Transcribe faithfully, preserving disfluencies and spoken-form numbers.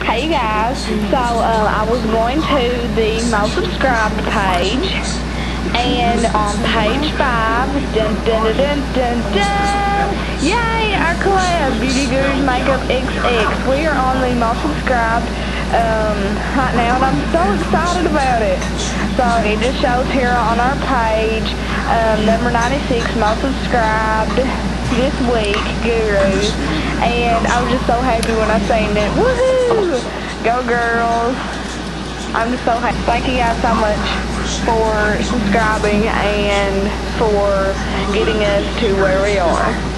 Hey guys, so um, I was going to the most subscribed page, and on page five, dun dun dun dun dun, dun yay, our collab, Beauty Gurus Makeup X X. We are on the most subscribed um, right now, and I'm so excited about it. So it just shows here on our page, um, number ninety-six, most subscribed this week, Gurus, and I was just so happy when I seen it. Woohoo! Go girls! I'm just so happy. Thank you guys so much for subscribing and for getting us to where we are.